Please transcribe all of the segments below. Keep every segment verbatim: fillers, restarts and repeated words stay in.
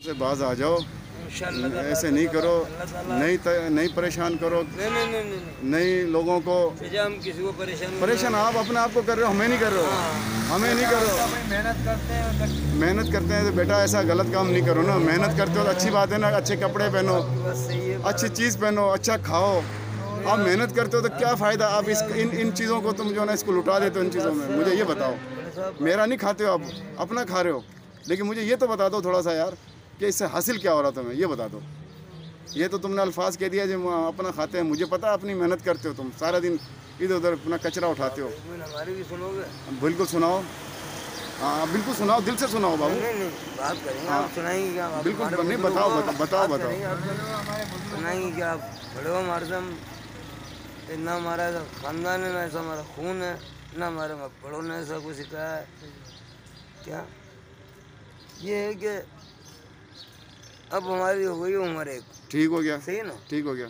से बाज आ जाओ, ऐसे नहीं करो, नहीं नहीं परेशान करो, नहीं नहीं नहीं नहीं नहीं लोगों को हम किसी को परेशान परेशान आप अपने आप को कर रहे हो, हमें नहीं कर रहे हो, हमें नहीं कर रहे हो। मेहनत करते हैं मेहनत करते हैं तो बेटा ऐसा गलत काम नहीं करो ना। मेहनत करते हो तो अच्छी बात है ना, अच्छे कपड़े पहनो, अच्छी चीज़ पहनो, अच्छा खाओ। आप मेहनत करते हो तो क्या फ़ायदा? आप इस इन इन चीज़ों को तुम जो ना इसको लुटा देते हो इन चीज़ों में। मुझे ये बताओ, मेरा नहीं खाते हो आप, अपना खा रहे हो, लेकिन मुझे ये तो बता दो थोड़ा सा यार कि इससे हासिल क्या हो रहा तुम्हें, ये बता दो। ये तो तुमने अल्फाज कह दिया जो अपना खाते हैं, मुझे पता अपनी मेहनत करते हो तुम, सारा दिन इधर उधर अपना कचरा उठाते हो। हमारी भी सुनोगे? बिल्कुल सुनाओ, हाँ बिल्कुल सुनाओ, दिल से सुनाओ बाबू। नहीं नहीं बात करेंगे, आप सुनाएंगे क्या? बिल्कुल नहीं, बताओ बताओ बताओ बताओ सुनाएंगे क्या? आप बड़े हो हमारे से, इतना हमारा खानदान है ना, ऐसा हमारा खून है ना, हमारे बड़ों ने ऐसा कुछ सिखाया है क्या? ये है कि अब हमारी हो गई उम्र एक, ठीक हो गया, सही है ना? ठीक हो गया।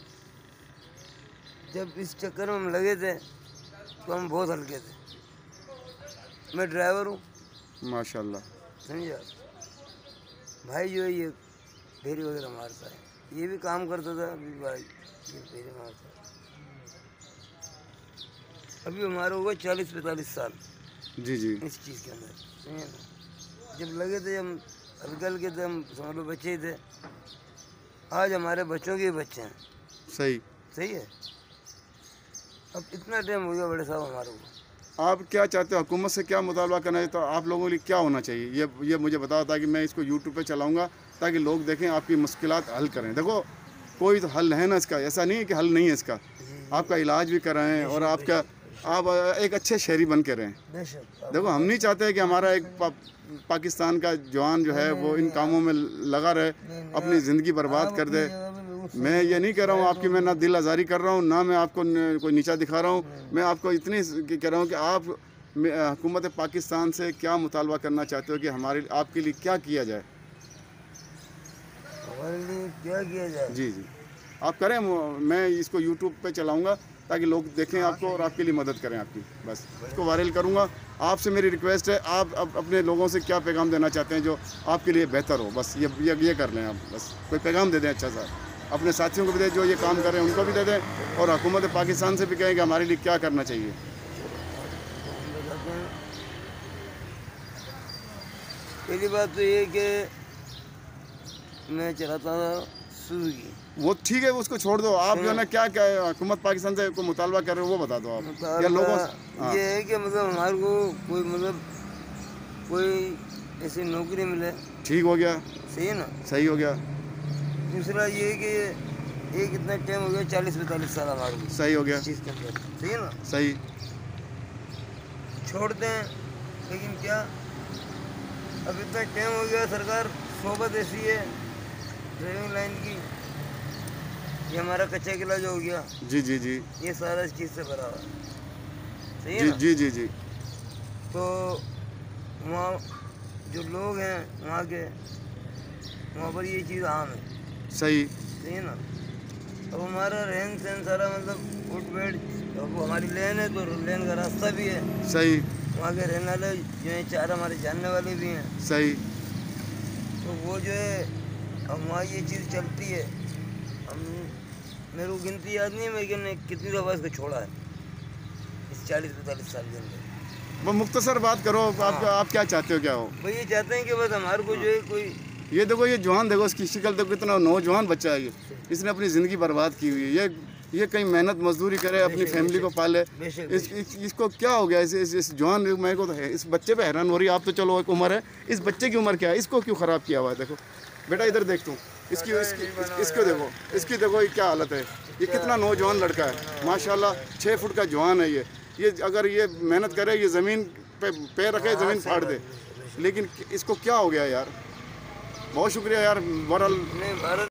जब इस चक्कर में हम लगे थे तो हम बहुत हल्के थे। मैं ड्राइवर हूँ माशाल्लाह, समझा। भाई जो है ये फेरी वगैरह मारता है, ये भी काम करता था, अभी भाई ये फेरी मारता है। अभी हमारा होगा चालीस पैंतालीस साल जी जी इस चीज़ के अंदर, समझे ना। जब लगे थे हम हल्के हल्के थे, हम समझ लो बच्चे ही थे। आज हमारे बच्चों के बच्चे हैं, सही सही है। अब इतना टाइम हो गया बड़े साहब हमारे को। आप क्या चाहते हो, हुकूमत से क्या मुतालबा करना है? तो आप लोगों के लिए क्या होना चाहिए, ये ये मुझे बताओ, ताकि मैं इसको यूट्यूब पे चलाऊंगा, ताकि लोग देखें, आपकी मुश्किलात हल करें। देखो कोई तो हल है ना इसका, ऐसा नहीं है कि हल नहीं है इसका। आपका इलाज भी कराएं और आपका आप एक अच्छे शहरी बन के रहें। देखो हम नहीं चाहते कि हमारा एक पा, पाकिस्तान का जवान जो है वो इन कामों में लगा रहे, अपनी ज़िंदगी बर्बाद कर दे। मैं ये नहीं कह रहा हूँ आपकी, मैं ना दिल आज़ारी कर रहा हूँ, ना मैं आपको कोई नीचा दिखा रहा हूँ। मैं आपको इतनी कह रहा हूँ कि आप हुकूमत पाकिस्तान से क्या मुतालबा करना चाहते हो कि हमारे आपके लिए क्या किया जाए? हमारे लिए क्या किया जाए? जी जी आप करें, मैं इसको यूट्यूब पे चलाऊँगा ताकि लोग देखें आपको और आपके लिए मदद करें आपकी। बस इसको वायरल करूँगा। आपसे मेरी रिक्वेस्ट है, आप अब अपने लोगों से क्या पैगाम देना चाहते हैं जो आपके लिए बेहतर हो, बस ये ये, ये कर लें आप। बस कोई पैगाम दे दें अच्छा सा, अपने साथियों को भी दें जो ये काम कर रहे हैं उनको भी दे दें, और हुकूमत पाकिस्तान से भी कहें कि हमारे लिए क्या करना चाहिए। पहली बात तो ये कि मैं चलाता था सुजुकी। वो ठीक है, उसको छोड़ दो। आप जो है ना क्या क्या हुकूमत पाकिस्तान से को मुतालबा कर रहे हो वो बता दो आप, या लोगों से। ये है कि मतलब हमारे को कोई मतलब कोई ऐसी नौकरी मिले। ठीक हो गया, सही है ना? सही हो गया। दूसरा ये है कि ये कितना टाइम हो गया, चालीस पैंतालीस साल हमारे को, सही हो गया, चीज़ के अंदर, सही है ना? सही। छोड़ते हैं लेकिन क्या, अब इतना टाइम हो गया, सरकार सोबत ऐसी है ड्राइविंग लाइन की, ये हमारा कच्चा किला जो हो गया, जी जी जी, ये सारा इस चीज़ से भरा हुआ है, सही है जी ना? जी जी जी। तो वहाँ जो लोग हैं वहाँ के, वहाँ पर ये चीज़ आम है, सही सही है ना? अब हमारा रहन सहन सारा मतलब उठ बैठ, अब हमारी लेन है तो लेन का रास्ता भी है, सही। वहाँ के रहने वाले जो है चार हमारे जानने वाले भी हैं, सही। तो वो जो है अब वहाँ ये चीज़ चलती है। हम मेरे को गिनती याद नहीं है लेकिन कितनी दफ़ा इसको छोड़ा है इस चालीस पैंतालीस साल के अंदर। वो मुख्तसर बात करो, आप आप क्या चाहते हो, क्या हो? भाई ये चाहते हैं कि बस हमारे को जो है कोई, ये देखो ये जवान देखो, इसकी शक्ल देखो, कितना नौजवान बच्चा है ये, इसने अपनी ज़िंदगी बर्बाद की हुई है। ये ये कहीं मेहनत मजदूरी करे, अपनी फैमिली को पाले, इस, इस, इसको क्या हो गया? इस, इस, इस जवान मेरे को तो है, इस बच्चे पे हैरान हो रही है। आप तो चलो एक उम्र है, इस बच्चे की उम्र क्या है? इसको क्यों ख़राब किया हुआ है? देखो बेटा इधर देख तू, इसकी इसकी इसको देखो, इसकी देखो ये क्या हालत है। ये कितना नौजवान लड़का है माशाल्लाह, छः फुट का जवान है ये। ये अगर ये मेहनत करे, ये ज़मीन पे पैर रखे, ज़मीन फाड़ दे, लेकिन इसको क्या हो गया यार? बहुत शुक्रिया यार, बहरहाल।